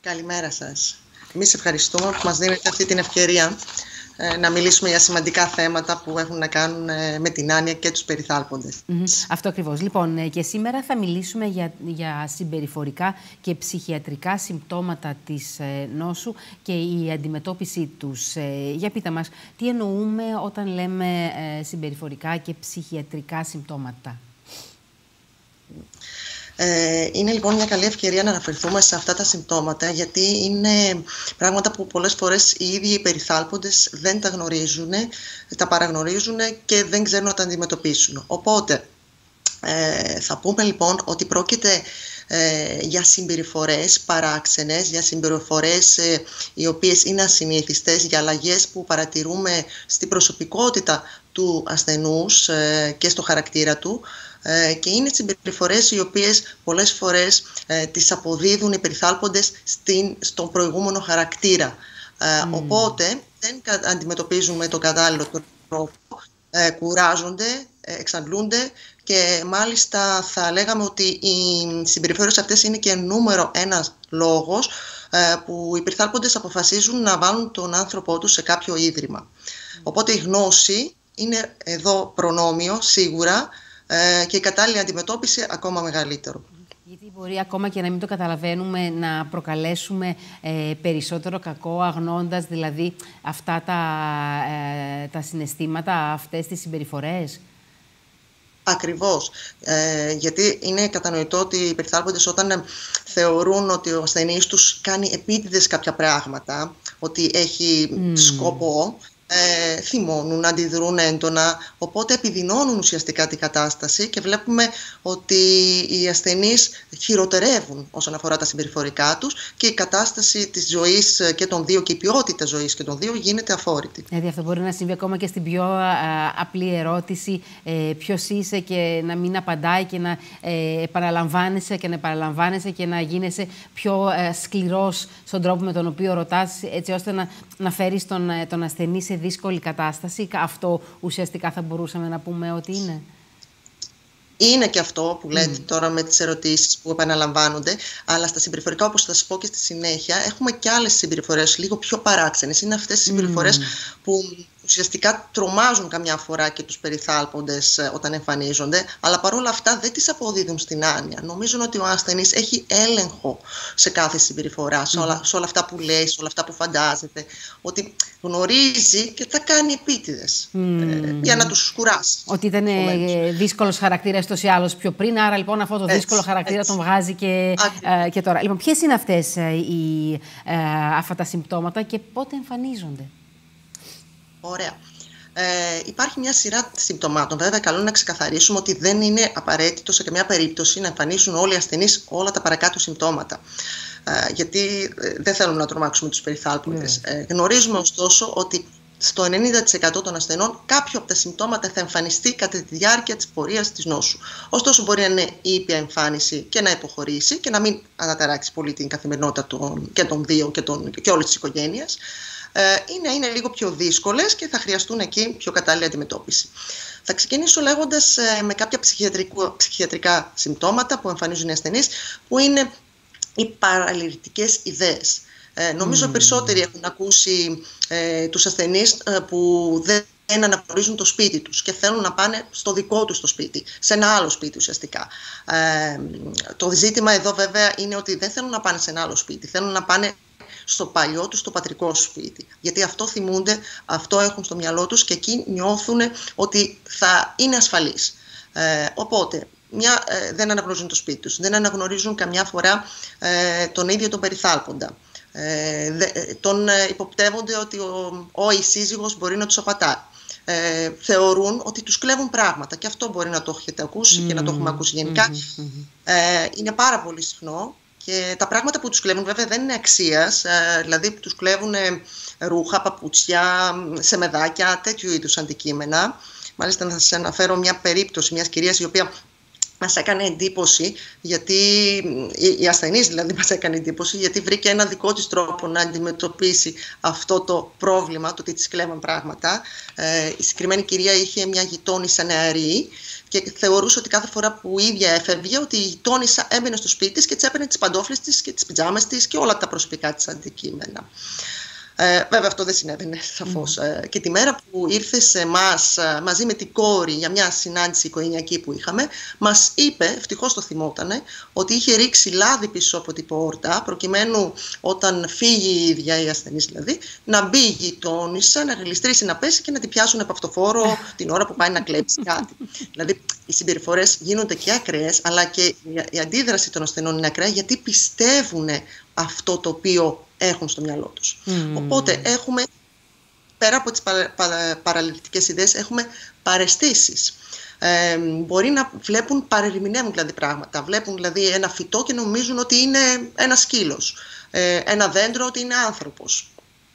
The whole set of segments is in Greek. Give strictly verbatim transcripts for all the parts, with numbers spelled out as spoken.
Καλημέρα σας. Εμείς ευχαριστούμε που μας δίνετε αυτή την ευκαιρία ε, να μιλήσουμε για σημαντικά θέματα που έχουν να κάνουν ε, με την άνοια και τους περιθάλποντες. Mm-hmm. Αυτό ακριβώς. Λοιπόν, ε, και σήμερα θα μιλήσουμε για, για συμπεριφορικά και ψυχιατρικά συμπτώματα της ε, νόσου και η αντιμετώπιση τους. Ε, για πείτε μας, τι εννοούμε όταν λέμε ε, συμπεριφορικά και ψυχιατρικά συμπτώματα? Ε, είναι λοιπόν μια καλή ευκαιρία να αναφερθούμε σε αυτά τα συμπτώματα, γιατί είναι πράγματα που πολλές φορές οι ίδιοι οι περιθάλποντες δεν τα γνωρίζουν, τα παραγνωρίζουν και δεν ξέρουν να τα αντιμετωπίσουν. Οπότε ε, θα πούμε λοιπόν ότι πρόκειται ε, για συμπεριφορές παράξενες, για συμπεριφορές ε, οι οποίες είναι ασυνήθιστες, για αλλαγές που παρατηρούμε στην προσωπικότητα του ασθενούς ε, και στο χαρακτήρα του. Και είναι συμπεριφορές οι οποίες πολλές φορές ε, τις αποδίδουν οι περιθάλποντες στην, στον προηγούμενο χαρακτήρα. Ε, mm. Οπότε δεν αντιμετωπίζουν με τον κατάλληλο τρόπο, ε, κουράζονται, ε, εξαντλούνται και μάλιστα θα λέγαμε ότι οι συμπεριφορές αυτές είναι και νούμερο ένας λόγος ε, που οι περιθάλποντες αποφασίζουν να βάλουν τον άνθρωπό τους σε κάποιο ίδρυμα. Mm. Οπότε η γνώση είναι εδώ προνόμιο σίγουρα, και η κατάλληλη αντιμετώπιση ακόμα μεγαλύτερο. Γιατί μπορεί ακόμα και να μην το καταλαβαίνουμε να προκαλέσουμε ε, περισσότερο κακό, αγνώντας δηλαδή αυτά τα, ε, τα συναισθήματα, αυτές τις συμπεριφορές. Ακριβώς. Ε, γιατί είναι κατανοητό ότι οι περιθάλποντες όταν θεωρούν ότι ο ασθενής τους κάνει επίτηδες κάποια πράγματα, ότι έχει mm. σκοπό, Ε, θυμώνουν, αντιδρούν έντονα, οπότε επιδεινώνουν ουσιαστικά την κατάσταση και βλέπουμε ότι οι ασθενείς χειροτερεύουν όσον αφορά τα συμπεριφορικά τους και η κατάσταση της ζωής και των δύο και η ποιότητα ζωής και των δύο γίνεται αφόρητη. Δηλαδή αυτό μπορεί να συμβεί ακόμα και στην πιο α, απλή ερώτηση, ε, ποιος είσαι, και να μην απαντάει και να ε, επαναλαμβάνεσαι και να επαναλαμβάνεσαι και να γίνεσαι πιο ε, σκληρός στον τρόπο με τον οποίο ρωτάς, έτσι ώστε να, να φέρεις τον, τον ασθενή σε δύσκολη κατάσταση. Αυτό ουσιαστικά θα μπορούσαμε να πούμε ότι είναι. Είναι και αυτό που λέτε mm. τώρα με τις ερωτήσεις που επαναλαμβάνονται, αλλά στα συμπεριφορικά, όπως θα σας πω και στη συνέχεια, έχουμε και άλλες συμπεριφορές λίγο πιο παράξενες. Είναι αυτές οι συμπεριφορές mm. που ουσιαστικά τρομάζουν καμιά φορά και τους περιθάλποντες όταν εμφανίζονται, αλλά παρόλα αυτά δεν τις αποδίδουν στην άνοια. Νομίζουν ότι ο ασθενής έχει έλεγχο σε κάθε συμπεριφορά, mm. σε, όλα, σε όλα αυτά που λέει, σε όλα αυτά που φαντάζεται, ότι γνωρίζει και τα κάνει επίτηδες mm. ε, για να τους κουράσει. Ότι ήταν ε, δύσκολος χαρακτήρας τόσο ή άλλως πιο πριν, άρα λοιπόν αυτό το έτσι, δύσκολο χαρακτήρα έτσι. τον βγάζει και, ε, και τώρα. Λοιπόν, ποιες είναι αυτές ε, οι, ε, αυτά τα συμπτώματα και πότε εμφανίζονται? Ωραία. Ε, υπάρχει μια σειρά συμπτωμάτων. Βέβαια, καλό είναι να ξεκαθαρίσουμε ότι δεν είναι απαραίτητο σε καμιά περίπτωση να εμφανίσουν όλοι οι ασθενείς όλα τα παρακάτω συμπτώματα. Ε, γιατί ε, δεν θέλουμε να τρομάξουμε τους περιθάλποντες. Yeah. Ε, γνωρίζουμε ωστόσο ότι στο ενενήντα τοις εκατό των ασθενών κάποιο από τα συμπτώματα θα εμφανιστεί κατά τη διάρκεια της πορείας της νόσου. Ωστόσο, μπορεί να είναι η ήπια εμφάνιση και να υποχωρήσει και να μην αναταράξει πολύ την καθημερινότητα των, και των δύο και, των, και όλης της οικογένειας. Είναι, είναι λίγο πιο δύσκολες και θα χρειαστούν εκεί πιο κατάλληλη αντιμετώπιση. Θα ξεκινήσω λέγοντας ε, με κάποια ψυχιατρικά συμπτώματα που εμφανίζουν οι ασθενείς, που είναι οι παραλυρητικές ιδέες. Ε, νομίζω mm. περισσότεροι έχουν ακούσει ε, τους ασθενείς ε, που δεν δεν αναγνωρίζουν το σπίτι τους και θέλουν να πάνε στο δικό τους το σπίτι, σε ένα άλλο σπίτι ουσιαστικά. Ε, το ζήτημα εδώ βέβαια είναι ότι δεν θέλουν να πάνε σε ένα άλλο σπίτι, θέλουν να πάνε στο παλιό τους, στο πατρικό σπίτι. Γιατί αυτό θυμούνται, αυτό έχουν στο μυαλό τους και εκεί νιώθουν ότι θα είναι ασφαλείς. Ε, οπότε, μια, ε, δεν αναγνωρίζουν το σπίτι τους, δεν αναγνωρίζουν καμιά φορά ε, τον ίδιο τον περιθάλποντα. Ε, δε, τον ε, υποπτεύονται ότι ο, ο η σύζυγος μπορεί να τους απατάει. Ε, θεωρούν ότι τους κλέβουν πράγματα και αυτό μπορεί να το έχετε ακούσει mm. και να το έχουμε ακούσει γενικά. Mm-hmm. Ε, είναι πάρα πολύ συχνό. Και τα πράγματα που τους κλέβουν βέβαια δεν είναι αξίας, ε, δηλαδή τους κλέβουν ε, ρούχα, παπούτσια, σεμεδάκια, τέτοιου είδους αντικείμενα. Μάλιστα να σας αναφέρω μια περίπτωση μιας κυρίας η οποία μας έκανε εντύπωση, γιατί η ασθενής δηλαδή μας έκανε εντύπωση, γιατί βρήκε ένα δικό της τρόπο να αντιμετωπίσει αυτό το πρόβλημα, το ότι της κλέβαν πράγματα. Ε, η συγκεκριμένη κυρία είχε μια γειτόνισσα νεαρή και θεωρούσε ότι κάθε φορά που η ίδια έφευγε, ότι η γειτόνισσα έμπαινε στο σπίτι της και της έπαιρνε τις παντόφλες της και τις πιτζάμες της και όλα τα προσωπικά της αντικείμενα. Ε, βέβαια αυτό δεν συνέβαινε σαφώς. Mm. Ε, και τη μέρα που ήρθε σε εμάς μαζί με την κόρη για μια συνάντηση οικογενειακή που είχαμε, μας είπε, ευτυχώς το θυμότανε, ότι είχε ρίξει λάδι πίσω από την πόρτα προκειμένου όταν φύγει η ίδια η ασθενής δηλαδή, να μπει η γειτόνισσα, να γλιστρήσει, να πέσει και να την πιάσουν από αυτοφόρο την ώρα που πάει να κλέψει κάτι. Δηλαδή οι συμπεριφορές γίνονται και ακραίες, αλλά και η αντίδραση των ασθενών είναι ακραία, γιατί πιστεύουν αυτό το οποίο έχουν στο μυαλό τους. Mm. Οπότε έχουμε, πέρα από τις παρα, παρα, παραλυτικές ιδέες, έχουμε παραισθήσεις. Ε, μπορεί να βλέπουν, παρερμηνεύουν δηλαδή πράγματα. Βλέπουν δηλαδή ένα φυτό και νομίζουν ότι είναι ένα σκύλος. Ε, ένα δέντρο ότι είναι άνθρωπος.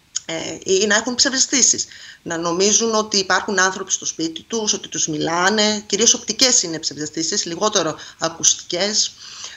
Ε, ή να έχουν ψευδαισθήσεις. Να νομίζουν ότι υπάρχουν άνθρωποι στο σπίτι τους, ότι τους μιλάνε. Κυρίως οπτικές είναι ψευδαισθήσεις, λιγότερο ακουστικές.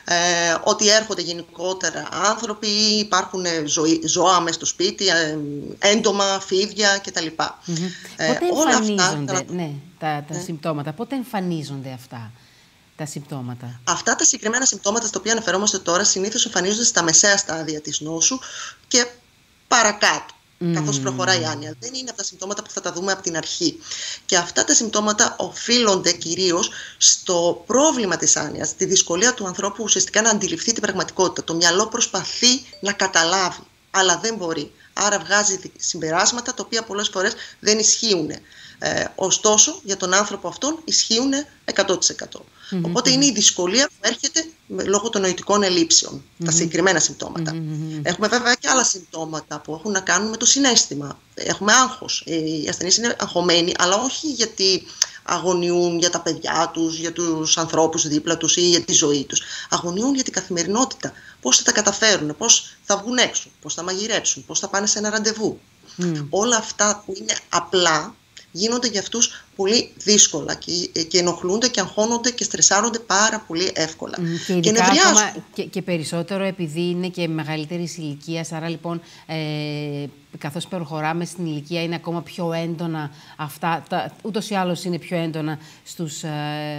Ε, ότι έρχονται γενικότερα άνθρωποι, υπάρχουν ζωή, ζώα μες στο σπίτι, ε, έντομα, φίδια κτλ. Mm-hmm. Ε, πότε εμφανίζονται αυτά, ναι, τα, τα ναι. συμπτώματα, πότε εμφανίζονται αυτά τα συμπτώματα? Αυτά τα συγκεκριμένα συμπτώματα στα οποία αναφερόμαστε τώρα συνήθως εμφανίζονται στα μεσαία στάδια της νόσου και παρακάτω. Mm. Καθώς προχωράει η άνοια. Δεν είναι από τα συμπτώματα που θα τα δούμε από την αρχή. Και αυτά τα συμπτώματα οφείλονται κυρίως στο πρόβλημα της άνοιας, τη δυσκολία του ανθρώπου ουσιαστικά να αντιληφθεί την πραγματικότητα. Το μυαλό προσπαθεί να καταλάβει, αλλά δεν μπορεί. Άρα βγάζει συμπεράσματα τα οποία πολλές φορές δεν ισχύουν. Ε, ωστόσο, για τον άνθρωπο αυτόν ισχύουν εκατό τοις εκατό. Mm-hmm. Οπότε είναι η δυσκολία που έρχεται λόγω των νοητικών ελλείψεων, mm-hmm. τα συγκεκριμένα συμπτώματα. Mm-hmm. Έχουμε βέβαια και άλλα συμπτώματα που έχουν να κάνουν με το συναίσθημα. Έχουμε άγχος. Οι ασθενείς είναι αγχωμένοι, αλλά όχι γιατί αγωνιούν για τα παιδιά τους, για τους ανθρώπους δίπλα τους ή για τη ζωή τους. Αγωνιούν για την καθημερινότητα. Πώς θα τα καταφέρουν, πώς θα βγουν έξω, πώς θα μαγειρέψουν, πώς θα πάνε σε ένα ραντεβού. Mm. Όλα αυτά που είναι απλά γίνονται για αυτούς πολύ δύσκολα και, και ενοχλούνται και αγχώνονται και στρεσάρονται πάρα πολύ εύκολα. Mm, και, και νευριάζουν. Και, και περισσότερο επειδή είναι και μεγαλύτερης ηλικίας, άρα λοιπόν ε, καθώς προχωράμε στην ηλικία είναι ακόμα πιο έντονα αυτά, τα, ούτως ή άλλως είναι πιο έντονα στους ε,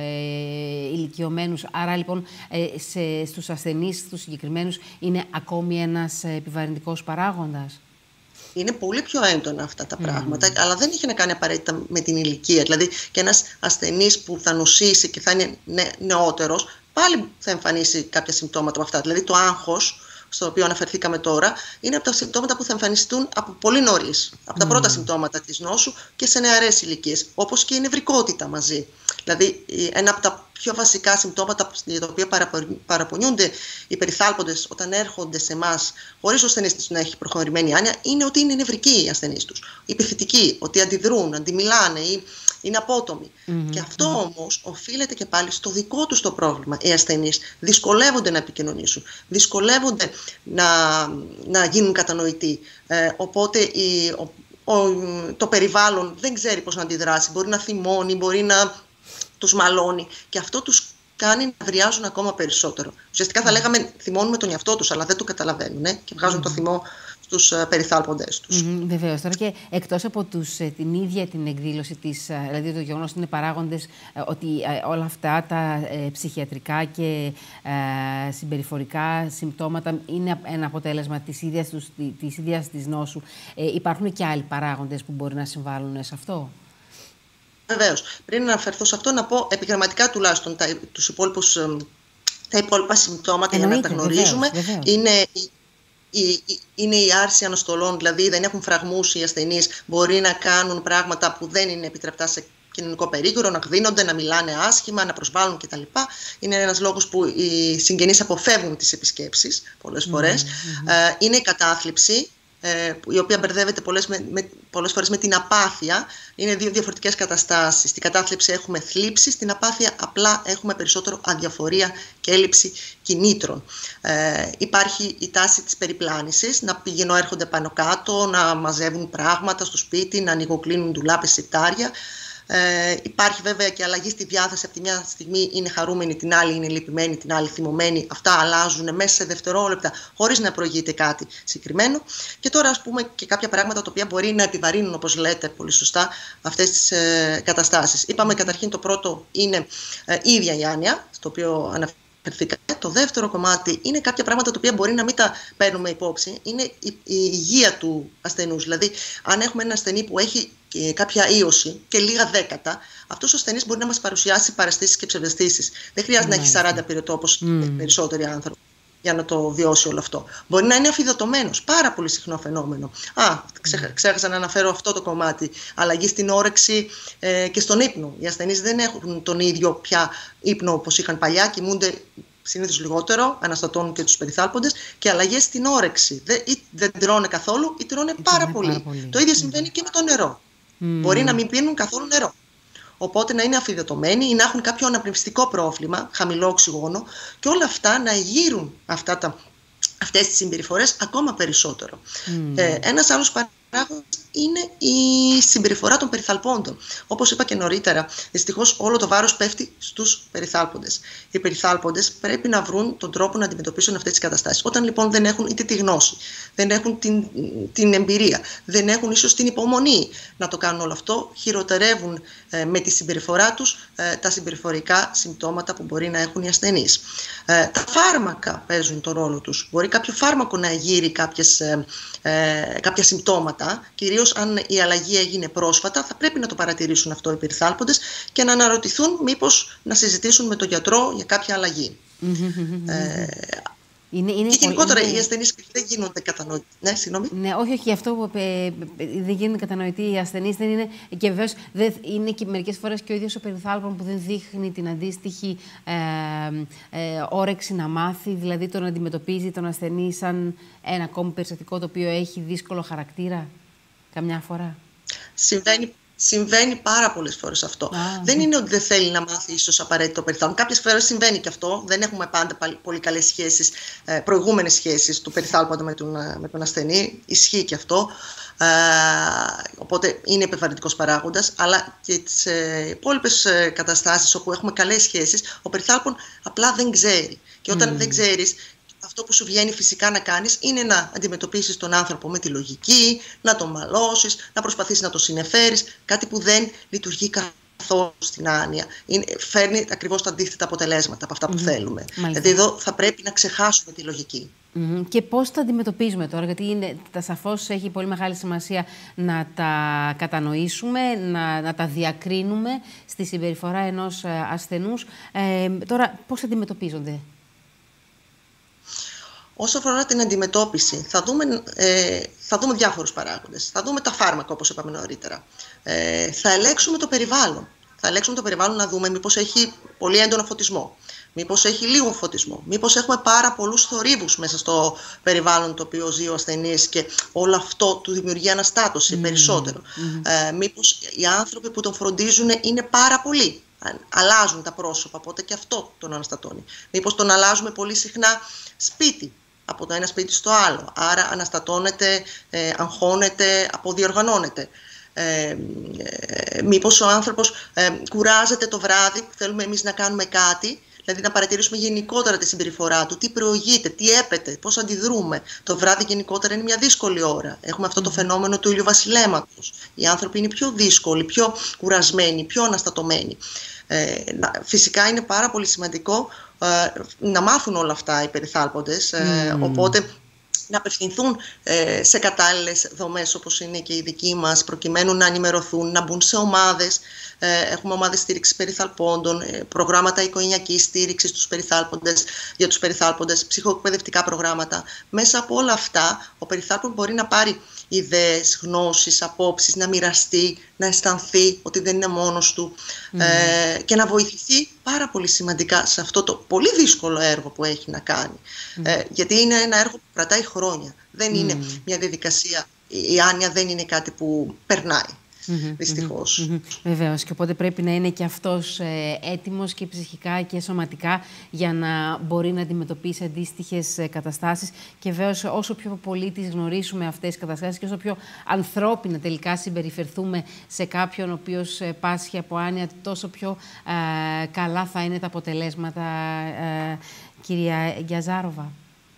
ηλικιωμένους, άρα λοιπόν ε, σε, στους ασθενείς, στους συγκεκριμένους είναι ακόμη ένας επιβαρυντικός παράγοντας. Είναι πολύ πιο έντονα αυτά τα πράγματα, mm. αλλά δεν έχει να κάνει απαραίτητα με την ηλικία. Δηλαδή, και ένας ασθενής που θα νοσήσει και θα είναι νεότερος, πάλι θα εμφανίσει κάποια συμπτώματα από αυτά. Δηλαδή, το άγχος, στο οποίο αναφερθήκαμε τώρα, είναι από τα συμπτώματα που θα εμφανιστούν από πολύ νωρίς. Από τα mm. πρώτα συμπτώματα της νόσου και σε νεαρές ηλικίες, όπως και η νευρικότητα μαζί. Δηλαδή, ένα από τα πιο βασικά συμπτώματα για τα οποία παραπονιούνται οι περιθάλποντες όταν έρχονται σε εμάς, χωρίς ο ασθενής τους να έχει προχωρημένη άνοια, είναι ότι είναι νευρικοί οι ασθενείς τους. Επιθετικοί, ότι αντιδρούν, αντιμιλάνε ή είναι απότομοι. Mm-hmm. Και αυτό όμως οφείλεται και πάλι στο δικό τους το πρόβλημα. Οι ασθενείς δυσκολεύονται να επικοινωνήσουν, δυσκολεύονται να, να γίνουν κατανοητοί. Ε, οπότε η, ο, ο, το περιβάλλον δεν ξέρει πώς να αντιδράσει. Μπορεί να θυμώνει, μπορεί να τους μαλώνει και αυτό τους κάνει να βριάζουν ακόμα περισσότερο. Ουσιαστικά θα λέγαμε θυμώνουν με τον εαυτό τους, αλλά δεν το καταλαβαίνουν ε, και βγάζουν mm. το θυμό στους uh, περιθάλποντες τους. Mm-hmm, βεβαίως. Τώρα και εκτός από τους, την ίδια την εκδήλωση της, δηλαδή το γεγονός ότι είναι παράγοντες ότι όλα αυτά τα ε, ψυχιατρικά και ε, συμπεριφορικά συμπτώματα είναι ένα αποτέλεσμα της ίδιας, τους, της, ίδιας της νόσου, ε, υπάρχουν και άλλοι παράγοντες που μπορεί να συμβάλλουν σε αυτό? Βεβαίως. Πριν να αναφερθώ σε αυτό, να πω επιγραμματικά τουλάχιστον τα, τους υπόλοιπους, τα υπόλοιπα συμπτώματα. Εννοείται, για να τα γνωρίζουμε. Βεβαίως, βεβαίως. Είναι, η, η, είναι η άρση αναστολών, δηλαδή δεν έχουν φραγμούς οι ασθενείς, μπορεί να κάνουν πράγματα που δεν είναι επιτρεπτά σε κοινωνικό περίγυρο, να γδίνονται, να μιλάνε άσχημα, να προσβάλλουν κτλ. Είναι ένας λόγος που οι συγγενείς αποφεύγουν τις επισκέψεις πολλές φορές. Mm-hmm. Ε, είναι η κατάθλιψη, η οποία μπερδεύεται πολλές, με, με, πολλές φορές με την απάθεια. Είναι δύο διαφορετικές καταστάσεις. Στην κατάθλιψη έχουμε θλίψη, στην απάθεια απλά έχουμε περισσότερο αδιαφορία και έλλειψη κινήτρων. Ε, υπάρχει η τάση της περιπλάνησης, να πηγαίνουν έρχονται πάνω κάτω, να μαζεύουν πράγματα στο σπίτι, να ανοιγοκλίνουν ντουλάπες, σιτάρια. Ε, υπάρχει βέβαια και αλλαγή στη διάθεση. Από τη μια στιγμή είναι χαρούμενη, την άλλη είναι λυπημένη, την άλλη θυμωμένη. Αυτά αλλάζουν μέσα σε δευτερόλεπτα, χωρίς να προηγείται κάτι συγκεκριμένο. Και τώρα, ας πούμε, και κάποια πράγματα τα οποία μπορεί να επιβαρύνουν, όπως λέτε πολύ σωστά, αυτές τις ε, καταστάσεις. Είπαμε καταρχήν το πρώτο είναι ε, η ίδια η άνοια, στο οποίο αναφέρουμε. Το δεύτερο κομμάτι είναι κάποια πράγματα τα οποία μπορεί να μην τα παίρνουμε υπόψη. Είναι η, η υγεία του ασθενούς. Δηλαδή, αν έχουμε ένα ασθενή που έχει ε, κάποια ίωση και λίγα δέκατα, αυτός ο ασθενής μπορεί να μας παρουσιάσει παραισθήσεις και ψευδαισθήσεις. Δεν χρειάζεται mm. να έχει σαράντα πυρετό όπως mm. περισσότεροι άνθρωποι για να το βιώσει όλο αυτό. Μπορεί να είναι αφυδατωμένος, πάρα πολύ συχνό φαινόμενο. Α, ξέχα, ξέχασα να αναφέρω αυτό το κομμάτι. Αλλαγή στην όρεξη ε, και στον ύπνο. Οι ασθενείς δεν έχουν τον ίδιο πια ύπνο όπως είχαν παλιά, κοιμούνται συνήθως λιγότερο, αναστατώνουν και τους περιθάλποντες, και αλλαγές στην όρεξη. Δεν, ή δεν τρώνε καθόλου ή τρώνε πάρα, πολύ. πάρα πολύ. Το ίδιο συμβαίνει mm. και με το νερό. Mm. Μπορεί να μην πίνουν καθόλου νερό. Οπότε να είναι αφυδατωμένοι ή να έχουν κάποιο αναπνευστικό πρόβλημα, χαμηλό οξυγόνο, και όλα αυτά να γύρουν αυτά τα, αυτές τις συμπεριφορές ακόμα περισσότερο. Mm. Ε, ένας άλλος παράγοντας είναι η συμπεριφορά των περιθαλπώντων. Όπως είπα και νωρίτερα, δυστυχώς όλο το βάρος πέφτει στους περιθάλποντες. Οι περιθάλποντες πρέπει να βρουν τον τρόπο να αντιμετωπίσουν αυτές τις καταστάσεις. Όταν λοιπόν δεν έχουν είτε τη γνώση, δεν έχουν την, την εμπειρία, δεν έχουν ίσως την υπομονή να το κάνουν όλο αυτό, χειροτερεύουν ε, με τη συμπεριφορά τους ε, τα συμπεριφορικά συμπτώματα που μπορεί να έχουν οι ασθενείς. Ε, τα φάρμακα παίζουν τον ρόλο τους. Μπορεί κάποιο φάρμακο να γύρει κάποιες, ε, ε, κάποια συμπτώματα, κυρίως αν η αλλαγή έγινε πρόσφατα, θα πρέπει να το παρατηρήσουν αυτό οι περιθάλποντες και να αναρωτηθούν μήπως να συζητήσουν με τον γιατρό για κάποια αλλαγή. ε, Είναι, είναι και γενικότερα είναι... οι ασθενείς δεν γίνονται κατανοητοί. Ναι, συγγνώμη. Ναι, όχι, όχι, αυτό που ε, δεν γίνονται κατανοητοί οι ασθενείς δεν είναι. Και βεβαίως είναι και μερικές φορές και ο ίδιος ο περιθάλπων που δεν δείχνει την αντίστοιχη ε, ε, όρεξη να μάθει, δηλαδή το να αντιμετωπίζει τον ασθενή σαν ένα ακόμη περιστατικό το οποίο έχει δύσκολο χαρακτήρα, καμιά φορά. Συμβαίνει. Συμβαίνει πάρα πολλές φορές αυτό. Ah, δεν είναι ότι δεν θέλει να μάθει ίσως απαραίτητο περιθάλπον. Κάποιες φορές συμβαίνει και αυτό. Δεν έχουμε πάντα πολύ καλές σχέσεις, προηγούμενες σχέσεις του περιθάλποντα με τον, με τον ασθενή. Ισχύει και αυτό. Ε, οπότε είναι επιβαρυντικός παράγοντας. Αλλά και τις υπόλοιπες καταστάσεις όπου έχουμε καλές σχέσεις, ο περιθάλπον απλά δεν ξέρει. Και όταν mm. δεν ξέρεις, αυτό που σου βγαίνει φυσικά να κάνεις είναι να αντιμετωπίσεις τον άνθρωπο με τη λογική, να τον μαλώσεις, να προσπαθήσεις να τον συνεφέρεις, κάτι που δεν λειτουργεί καθόλου στην άνοια. Είναι, φέρνει ακριβώς τα αντίθετα αποτελέσματα από αυτά που mm-hmm. θέλουμε. Μάλιστα. Δηλαδή εδώ θα πρέπει να ξεχάσουμε τη λογική. Mm-hmm. Και πώς τα αντιμετωπίζουμε τώρα, γιατί είναι, τα σαφώς έχει πολύ μεγάλη σημασία να τα κατανοήσουμε, να, να τα διακρίνουμε στη συμπεριφορά ενός ασθενούς. Ε, τώρα, πώς αντιμετωπίζονται? Όσο αφορά την αντιμετώπιση, θα δούμε, ε, θα δούμε διάφορους παράγοντες. Θα δούμε τα φάρμακα, όπως είπαμε νωρίτερα. Ε, θα ελέγξουμε το περιβάλλον. Θα ελέγξουμε το περιβάλλον να δούμε μήπως έχει πολύ έντονο φωτισμό, μήπως έχει λίγο φωτισμό, μήπως έχουμε πάρα πολλούς θορύβους μέσα στο περιβάλλον το οποίο ζει ο ασθενής και όλο αυτό του δημιουργεί αναστάτωση mm. περισσότερο. Mm. Ε, μήπως οι άνθρωποι που τον φροντίζουν είναι πάρα πολλοί. Αλλάζουν τα πρόσωπα, οπότε και αυτό τον αναστατώνει. Μήπως τον αλλάζουμε πολύ συχνά σπίτι, από το ένα σπίτι στο άλλο. Άρα αναστατώνεται, ε, αγχώνεται, αποδιοργανώνεται. Ε, ε, μήπως ο άνθρωπος ε, κουράζεται το βράδυ που θέλουμε εμείς να κάνουμε κάτι, δηλαδή να παρατηρήσουμε γενικότερα τη συμπεριφορά του, τι προηγείται, τι έπεται, πώς αντιδρούμε. Το βράδυ γενικότερα είναι μια δύσκολη ώρα. Έχουμε αυτό το φαινόμενο του ηλιοβασιλέματος. Οι άνθρωποι είναι πιο δύσκολοι, πιο κουρασμένοι, πιο αναστατωμένοι. Ε, φυσικά είναι πάρα πολύ σημαντικό ε, να μάθουν όλα αυτά οι περιθάλποντες, ε, mm. οπότε να απευθυνθούν ε, σε κατάλληλες δομές όπως είναι και η δική μας, προκειμένου να ενημερωθούν, να μπουν σε ομάδες. Ε, έχουμε ομάδες στήριξης περιθαλπώντων, ε, προγράμματα οικογενειακής στήριξης στους περιθάλποντες, για τους περιθάλποντες, ψυχοεκπαιδευτικά προγράμματα. Μέσα από όλα αυτά, ο περιθάλπον μπορεί να πάρει ιδέες, γνώσεις, απόψεις, να μοιραστεί, να αισθανθεί ότι δεν είναι μόνος του mm. ε, και να βοηθηθεί πάρα πολύ σημαντικά σε αυτό το πολύ δύσκολο έργο που έχει να κάνει. Mm. Ε, γιατί είναι ένα έργο που κρατάει χρόνια. Δεν mm. είναι μια διαδικασία, η άνοια δεν είναι κάτι που περνάει. Mm-hmm, δυστυχώς. Mm-hmm, βεβαίως, και οπότε πρέπει να είναι και αυτός ε, έτοιμος και ψυχικά και σωματικά για να μπορεί να αντιμετωπίσει αντίστοιχες ε, καταστάσεις. Και βέβαιως όσο πιο πολύ τις γνωρίσουμε αυτές τις καταστάσεις και όσο πιο ανθρώπινα τελικά συμπεριφερθούμε σε κάποιον ο οποίος ε, πάσχει από άνοια, τόσο πιο ε, καλά θα είναι τα αποτελέσματα, ε, κυρία Γκιαζάροβα.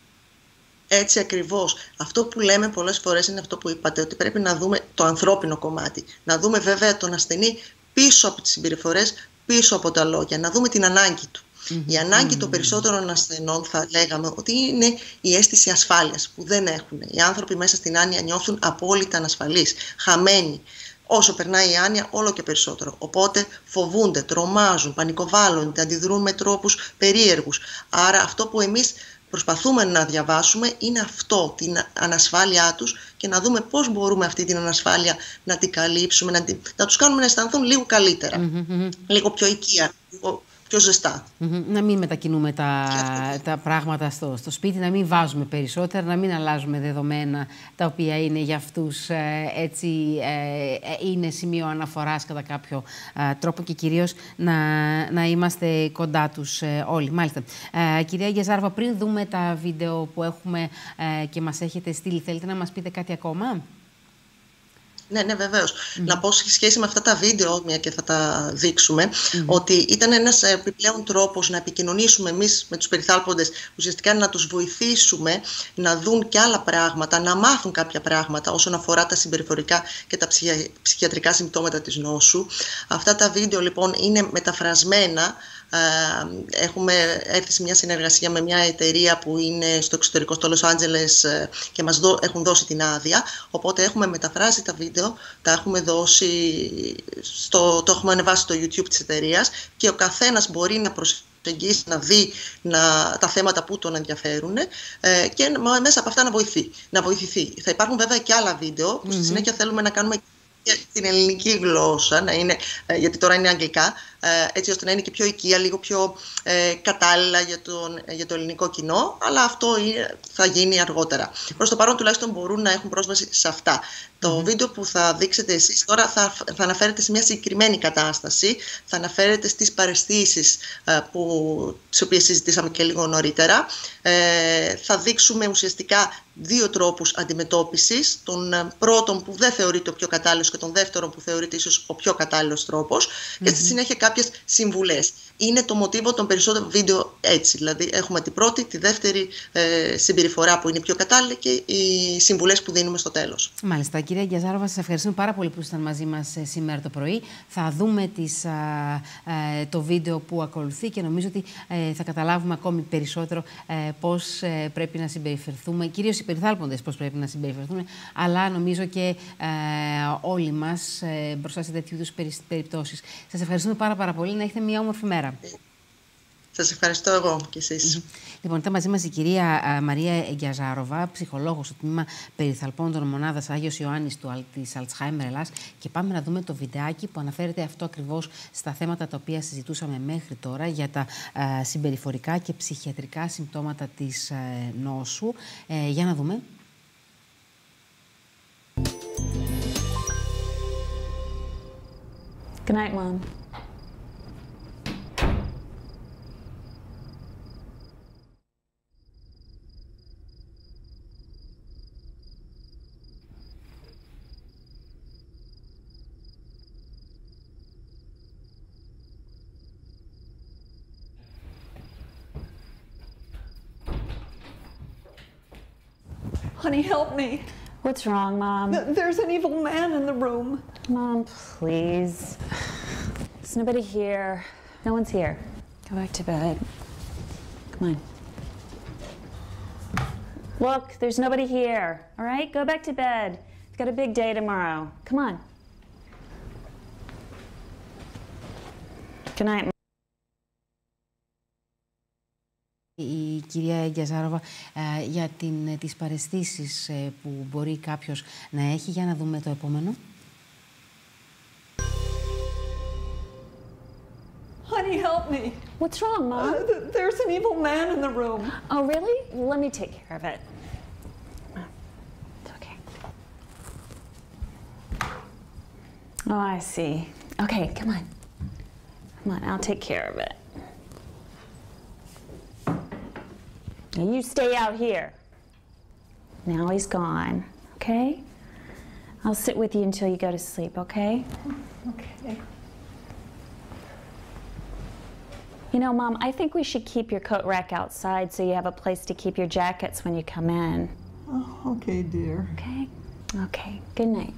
Έτσι ακριβώς. Αυτό που λέμε πολλές φορές είναι αυτό που είπατε, ότι πρέπει να δούμε το ανθρώπινο κομμάτι. Να δούμε βέβαια τον ασθενή πίσω από τις συμπεριφορές, πίσω από τα λόγια. Να δούμε την ανάγκη του. Mm-hmm. Η ανάγκη mm-hmm. των περισσότερων ασθενών θα λέγαμε ότι είναι η αίσθηση ασφάλειας που δεν έχουν. Οι άνθρωποι μέσα στην άνοια νιώθουν απόλυτα ανασφαλείς, χαμένοι. Όσο περνάει η άνοια, όλο και περισσότερο. Οπότε φοβούνται, τρομάζουν, πανικοβάλλονται, αντιδρούν με τρόπους περίεργους. Άρα αυτό που εμείς προσπαθούμε να διαβάσουμε είναι αυτό, την ανασφάλειά τους, και να δούμε πώς μπορούμε αυτή την ανασφάλεια να την καλύψουμε, να, την, να τους κάνουμε να αισθανθούν λίγο καλύτερα, mm-hmm. λίγο πιο οικία, λίγο πιο ζεστά. Mm-hmm. Να μην μετακινούμε τα, τα πράγματα στο, στο σπίτι, να μην βάζουμε περισσότερα, να μην αλλάζουμε δεδομένα τα οποία είναι για αυτούς ε, έτσι, ε, είναι σημείο αναφοράς κατά κάποιο ε, τρόπο, και κυρίως να, να είμαστε κοντά τους ε, όλοι. Μάλιστα. Ε, κυρία Γκιαζάροβα, πριν δούμε τα βίντεο που έχουμε ε, και μας έχετε στείλει, θέλετε να μας πείτε κάτι ακόμα? Ναι, ναι, βεβαίως. Mm. Να πω σε σχέση με αυτά τα βίντεο, μια και θα τα δείξουμε, mm. ότι ήταν ένας επιπλέον τρόπος να επικοινωνήσουμε εμείς με τους περιθάλποντες, ουσιαστικά να τους βοηθήσουμε να δουν και άλλα πράγματα, να μάθουν κάποια πράγματα όσον αφορά τα συμπεριφορικά και τα ψυχια... ψυχιατρικά συμπτώματα της νόσου. Αυτά τα βίντεο λοιπόν είναι μεταφρασμένα. Έχουμε έρθει σε μια συνεργασία με μια εταιρεία που είναι στο εξωτερικό, στο Λος Άντζελες, και μας δω, έχουν δώσει την άδεια, οπότε έχουμε μεταφράσει τα βίντεο, τα έχουμε δώσει στο, το έχουμε ανεβάσει στο YouTube της εταιρείας, και ο καθένας μπορεί να προσεγγίσει, να δει να, τα θέματα που τον ενδιαφέρουν ε, και μέσα από αυτά να, βοηθεί, να βοηθηθεί. Θα υπάρχουν βέβαια και άλλα βίντεο που στη συνέχεια θέλουμε να κάνουμε την ελληνική γλώσσα, να είναι, γιατί τώρα είναι αγγλικά, έτσι ώστε να είναι και πιο οικία, λίγο πιο ε, κατάλληλα για, τον, για το ελληνικό κοινό, αλλά αυτό είναι, θα γίνει αργότερα. Προς το παρόν τουλάχιστον μπορούν να έχουν πρόσβαση σε αυτά. Mm-hmm. Το βίντεο που θα δείξετε εσείς τώρα θα, θα αναφέρεται σε μια συγκεκριμένη κατάσταση, θα αναφέρεται στις παραισθήσεις ε, που, τις οποίες συζητήσαμε και λίγο νωρίτερα. Ε, θα δείξουμε ουσιαστικά δύο τρόπους αντιμετώπισης, τον πρώτον που δεν θεωρείται ο πιο κατάλληλος και τον δεύτερον που θεωρείται ίσως ο πιο κατάλληλος τρόπος, mm-hmm. και στη συνέχεια κάποιες συμβουλές. Είναι το μοτίβο των περισσότερων βίντεο έτσι, δηλαδή έχουμε την πρώτη, τη δεύτερη ε, συμπεριφορά που είναι πιο κατάλληλη και οι συμβουλές που δίνουμε στο τέλος. Μάλιστα. Κυρία Γκιαζάροβα, σας ευχαριστούμε πάρα πολύ που ήσασταν μαζί μας σήμερα το πρωί. Θα δούμε τις, α, α, το βίντεο που ακολουθεί και νομίζω ότι ε, θα καταλάβουμε ακόμη περισσότερο ε, πώς ε, πρέπει να συμπεριφερθούμε, κυρίως οι περιθάλποντες πώς πρέπει να συμπεριφερθούν, αλλά νομίζω και ε, όλοι μας ε, μπροστά σε τέτοιου είδους περιπτώσεις. Σας ευχαριστούμε πάρα, πάρα πολύ. Να έχετε μια όμορφη μέρα. Σας ευχαριστώ εγώ και εσείς. Mm-hmm. Λοιπόν, ήταν μαζί μας η κυρία α, Μαρία Γκιαζάροβα, ψυχολόγος στο τμήμα περιθαλπώντων μονάδας Άγιος Ιωάννης του, της Αλτσχάιμερ Ελλάς, και πάμε να δούμε το βιντεάκι που αναφέρεται αυτό ακριβώς στα θέματα τα οποία συζητούσαμε μέχρι τώρα για τα α, συμπεριφορικά και ψυχιατρικά συμπτώματα της α, νόσου. Ε, για να δούμε. Good night, Mom. Honey, help me. What's wrong, Mom? Th- There's an evil man in the room. Mom, please. There's nobody here. No one's here. Go back to bed. Come on. Look, there's nobody here. All right? Go back to bed. We've got a big day tomorrow. Come on. Good night. Η κυρία Γκιαζάροβα ε, για την, τις παραισθήσεις ε, που μπορεί κάποιος να έχει. Για να δούμε το επόμενο. Honey, help me. What's wrong, Mom? Uh, th- there's an evil man in the room. Oh, really? Let me take care of it. It's okay. Oh, I see. Okay, come on. Come on, I'll take care of it. Now you stay out here. Now he's gone, okay? I'll sit with you until you go to sleep, okay? Okay. You know, Mom, I think we should keep your coat rack outside so you have a place to keep your jackets when you come in. Oh, okay, dear. Okay? Okay. Good night.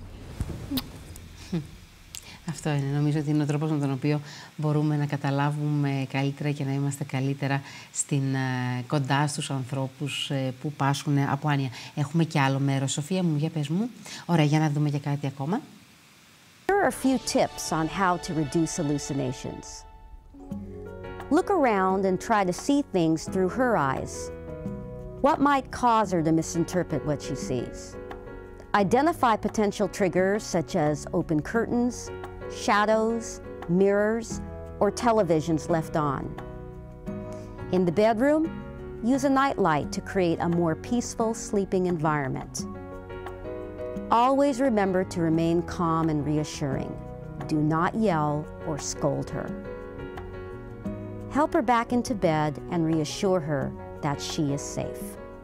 Αυτό είναι. Νομίζω ότι είναι ο τρόπος με τον οποίο μπορούμε να καταλάβουμε καλύτερα και να είμαστε καλύτερα στην, κοντά στους ανθρώπους που πάσχουν από άνοια. Έχουμε και άλλο μέρος. Σοφία μου, για πες μου. Ωραία, για να δούμε και κάτι ακόμα. Here are a few tips on how to reduce hallucinations. Look around and try to see things through her eyes. What might cause her to misinterpret what she sees? Identify potential triggers such as open curtains, shadows, mirrors, or televisions left on. In the bedroom, use a nightlight to create a more peaceful sleeping environment. Always remember to remain calm and reassuring. Do not yell or scold her. Help her back into bed and reassure her that she is safe.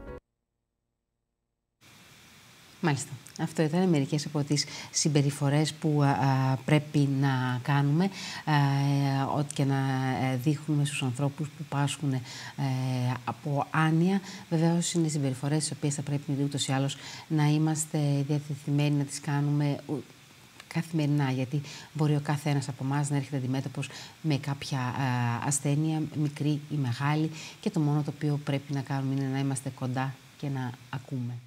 Μάλιστα. Αυτό ήταν μερικές από τις συμπεριφορές που α, α, πρέπει να κάνουμε, α, ό,τι και να δείχνουμε στους ανθρώπους που πάσχουν ε, από άνοια. Βεβαίως είναι συμπεριφορές τις οποίες θα πρέπει ούτως ή άλλως να είμαστε διατεθειμένοι να τις κάνουμε καθημερινά, γιατί μπορεί ο καθένας από εμάς να έρχεται αντιμέτωπος με κάποια α, ασθένεια, μικρή ή μεγάλη, και το μόνο το οποίο πρέπει να κάνουμε είναι να είμαστε κοντά και να ακούμε.